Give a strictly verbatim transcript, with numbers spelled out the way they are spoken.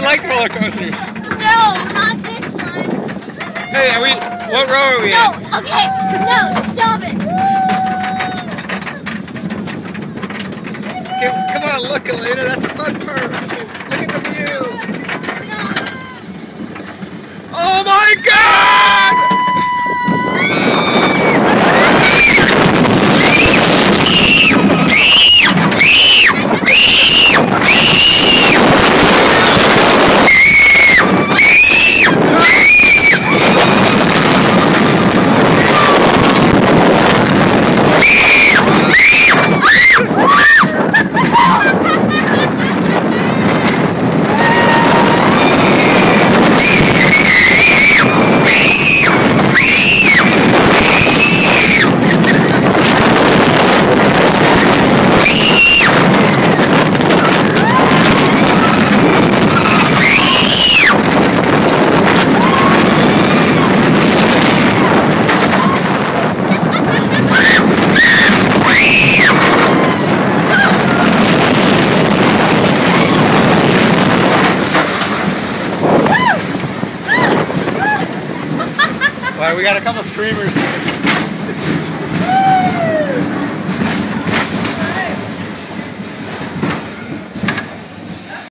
like roller coasters. No, not this one. Hey, are we? What row are we no, in? No, okay, no, stop it. Okay, come on, look, Elena. That's the fun part. Look at the view. Oh my God! All right, we got a couple screamers.